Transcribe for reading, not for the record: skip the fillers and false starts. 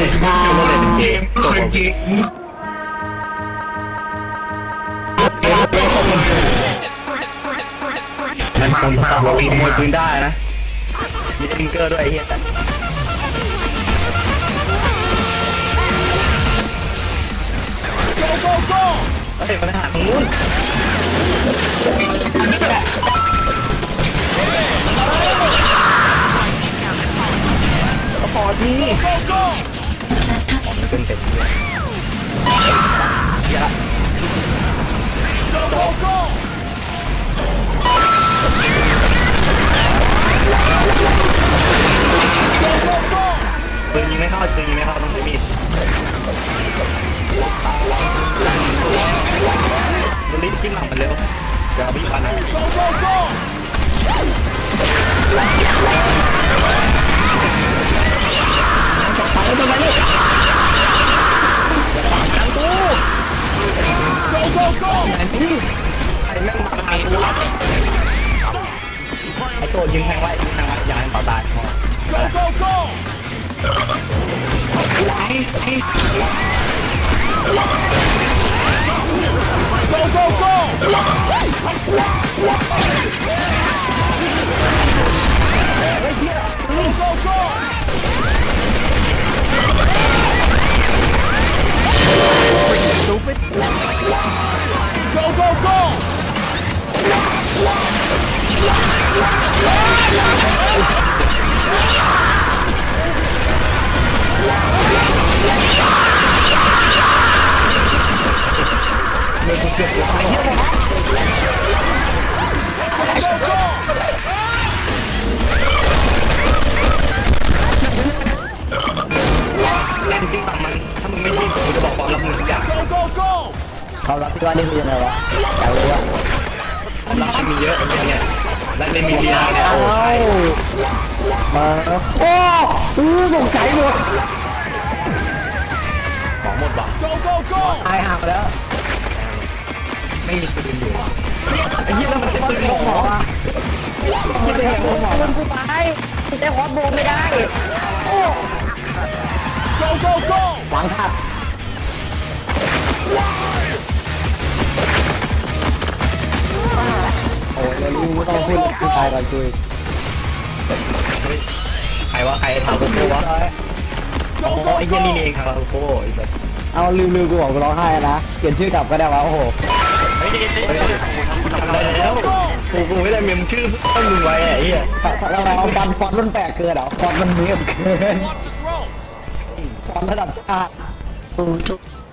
เกมเกมมันคนขับรถขโมยปืนได้นะมีทิงเกอร์ด้วยไอ้เหี้ยเฮ้ยมันหาตรงนู้นพอทีมันเป็นเต็มเลยอย่าปืนยิงไม่เข้าปืนยิงไม่เข้าต้องใช้มีดมันลิ้นขึ้นหลังมันเร็วอย่าไปยุ่งกันนะจับไปจับไปเลยจับกันกูไอ้แม่งมาทางกูไอ้โจยิงแทงไว้อย่าให้ต่อตายพอStupid. Go, go, go! เล่นจริงฝั่งมันถ้ามึงไม่ยิงกูจะบอกความลับมึงทุกอย่างความลับที่ว่านี่คือยังไงวะอยากรู้ว่าความลับมีเยอะอย่างเงี้ยแล้วในมีเดียเนี่ยโอ้ยมาโอ้ตกใจหมดของหมดว่ะตายห่างแล้วไม่มีปืนอยู่ไอ้เหี้ยแล้วมันเป็นปืนของหมออ่ะไม่ได้ของหมอมันกูตายแต่ฮอตโบไม่ได้โอ้ go go go หวังทัดโอ้ยแล้วรู้ต้องพูดคือตายก่อนคุยใครวะใครทำโกโก้วะโอ้ไอ้เหี้ยนี่เองทำโกโก้เอาลืมกูบอกกูร้องไห้นะเปลี่ยนชื่อกลับก็ได้วะโอ้โหทำได้แล้วกูไม่ได้เมมชื่อต้องมึงไว้ไอ้เหี้ยเราฟันฟอนต์มันแปลกเกินเหรอฟอนต์มันเนียบเกินฟอนต์ระดับชาติ